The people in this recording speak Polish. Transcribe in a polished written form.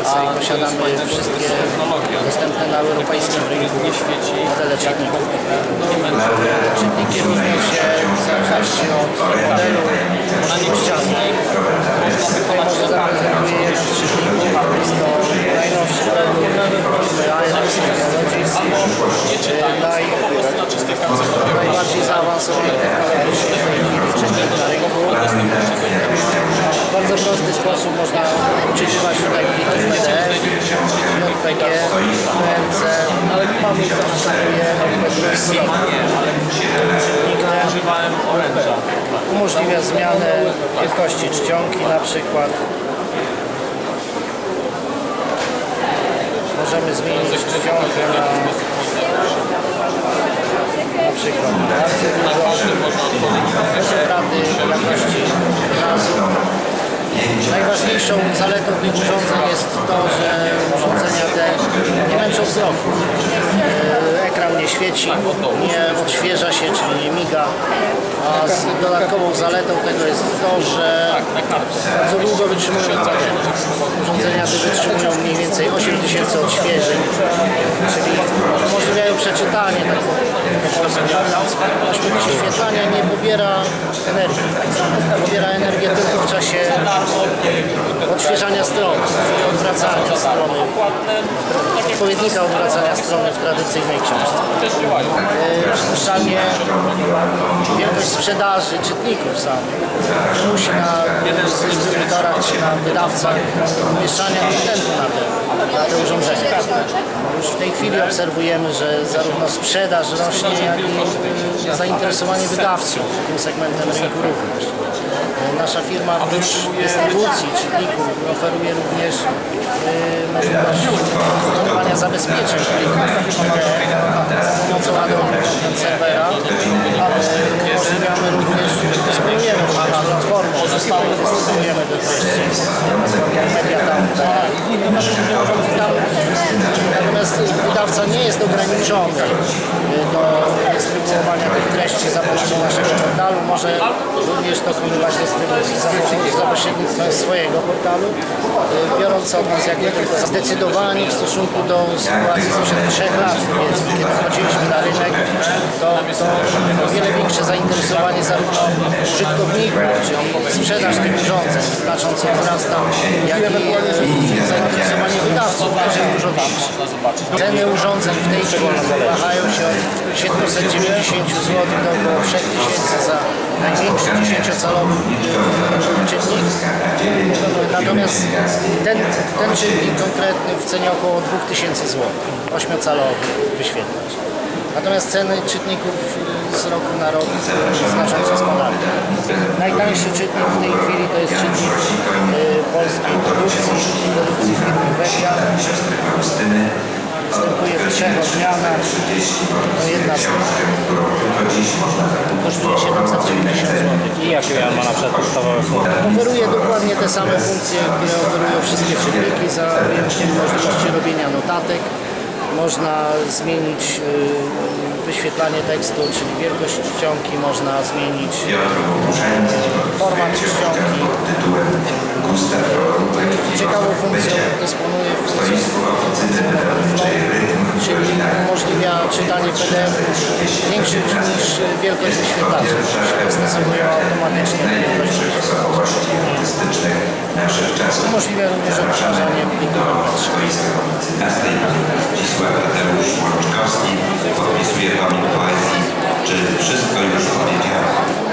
więcej. Posiadamy wszystkie dostępne na europejskim rynku modele czytników. Czytniki różnią się w zależności od modelu możliwościami. Tutaj może zaprezentuję jeden z czytników. Jest to najnowszy ARX Technologies. Najbardziej zaawansowany technologicznie czytnik na rynku. W bardzo prosty sposób można uczytywać tutaj pliki PDF, JPG, PNC, ale mamy umożliwia zmianę wielkości czcionki na przykład. Możemy zmienić czcionkę na przykład bardzo dużo, bez utraty jakości obrazu. Najważniejszą zaletą tych urządzeń jest to, że urządzenia te nie męczą wzroku. Ekran nie świeci, nie odświeża się, czyli nie miga. A z dodatkową zaletą tego jest to, że bardzo długo wytrzymują baterie. Urządzenia te wytrzymują mniej więcej 8000 odświeżeń, czyli umożliwiają przeczytanie, tak po polsku mówiąc. Wyświetlania nie pobiera energii. Pobiera energię tylko w czasie odświeżania strony, odwracania strony, odpowiednika odwracania strony w tradycyjnej książce. Przypuszczalnie wielkość sprzedaży czytników samych musi na dystrybutorach czy na wydawcach umieszczania kontentu na te urządzenia. Już w tej chwili obserwujemy, że zarówno sprzedaż rośnie, jak i zainteresowanie wydawców tym segmentem rynku również. Nasza firma oprócz dystrybucji czytników oferuje również możliwość wykonywania zabezpieczeń za pomocą ładunku serwera, ale umożliwiamy również, dysponujemy również platformą, dystrybuujemy do treści natomiast wydawca nie jest ograniczony do dystrybuowania tych treści za pomocą naszego portalu, może również dokonywać dystrybucji za pośrednictwem swojego portalu, biorąc od nas jak tylko zdecydowani w stosunku do sytuacji sprzed 3 lat, więc kiedy wchodziliśmy na rynek, to o wiele większe zainteresowanie zarówno użytkowników, czyli sprzedaż tych urządzeń znacząco wzrasta, jak i zainteresowanie wydawców też jest dużo większe. Ceny urządzeń w tej chwili wahają się od 790 zł do około 3000 za największy 10-calowy czytnik. Natomiast ten czytnik konkretny w cenie około 2000 zł, 8-calowy wyświetlacz. Natomiast ceny czytników z roku na rok znacząco spadają. Najtańszy czytnik w tej chwili to jest czytnik polskiej produkcji firmy Wedia. Występuje w 3 odmianach. To jedna z nich. Kosztuje 790 zł. I jakie ma na przykład podstawowe funkcje? Oferuje dokładnie te same funkcje, które oferują wszystkie czytniki, za wyjątkiem możliwości robienia notatek. Można zmienić wyświetlanie tekstu, czyli wielkość czcionki, można zmienić format czcionki. Ciekawą funkcją dysponuje czyli umożliwia czytanie PDF większych niż wielkość wyświetlacza. Stosowują automatycznie wielkość umożliwia również odtwarzanie plików Podpisuje Kamil Pajs. Czy wszystko już powiedziałem?